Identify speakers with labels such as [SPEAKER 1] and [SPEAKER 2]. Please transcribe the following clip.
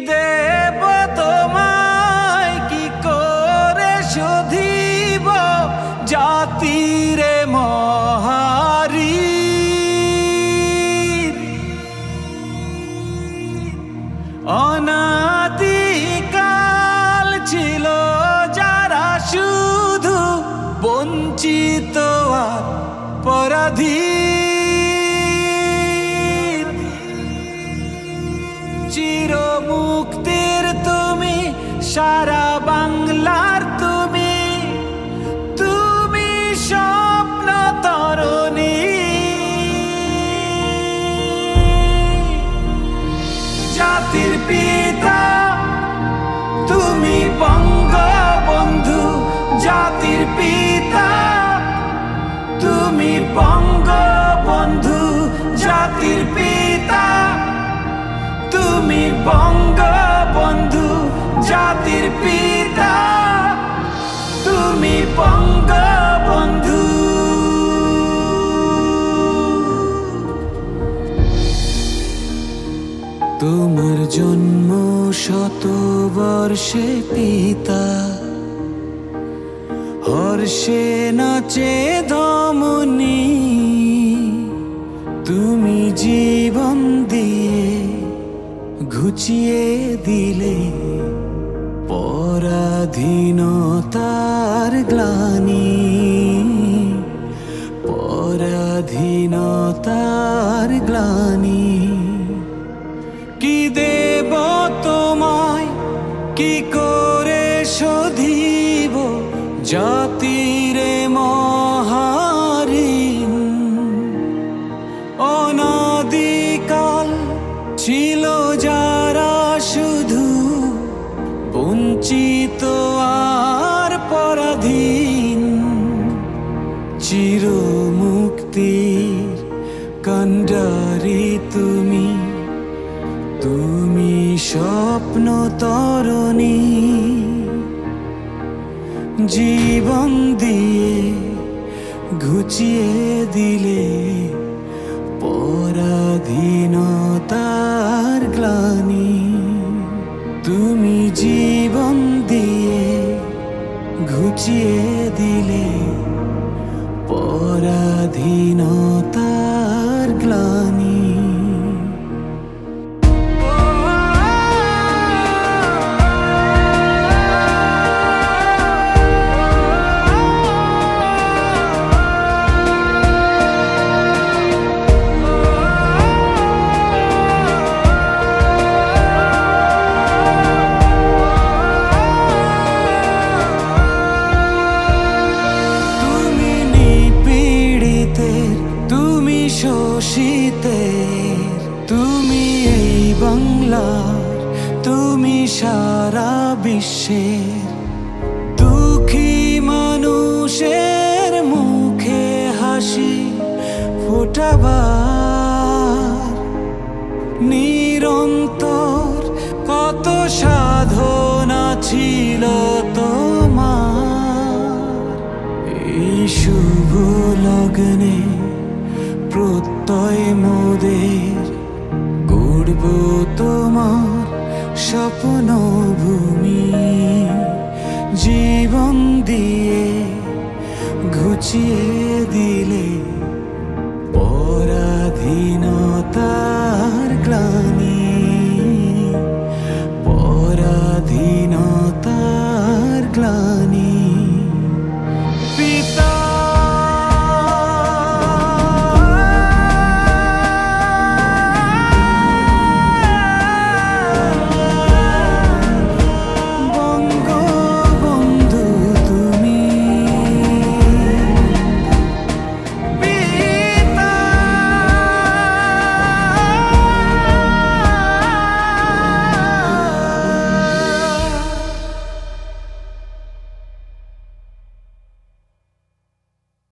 [SPEAKER 1] দেব তোমায় কি করে শোধিব জাতিরে মহারি অনাদিকাল ছিল যারা শুধু বঞ্চিত আর পরাধীন চিরমুক্তির তুমি সারা বাংলার তুমি তুমি স্বপ্ন তরণী জাতির পিতা তুমি বঙ্গবন্ধু জাতির পিতা তুমি বঙ্গবন্ধু জাতির পিতা তুমি বঙ্গবন্ধু জাতির পিতা তুমি বঙ্গবন্ধু তোমার জন্ম শতবর্ষে পিতা হর্ষে নাচে ধমনী তুমি জীবন দিয়ে ঘুচিয়ে দিলে পরাধীনতার গ্লানি পরাধীনতার গ্লানি কি দেব তোমায় কি করে শোধিব জাতিরে মহারিন অনাদিকাল ছিল যারা শুধু বঞ্চিত আর পরাধীন চিরমুক্তির কান্ডারি তুমি তুমি স্বপ্ন তরণী জীবন দিয়ে ঘুচিয়ে দিলে পরাধীনতার গ্লানি তুমি জীবন দিয়ে ঘুচিয়ে দিলে পরাধীনতার গ্লানি শোষিতের তুমি এই বাংলার তুমি সারা বিশ্বের দুঃখী মানুষের মুখে হাসি ফোটাবার নিরন্তর কত সাধনা ছিল তোমার এই শুভ লগ্নে প্রত্যয় মোদের গড়ব তোমার স্বপ্ন ভূমি জীবন দিয়ে ঘুচিয়ে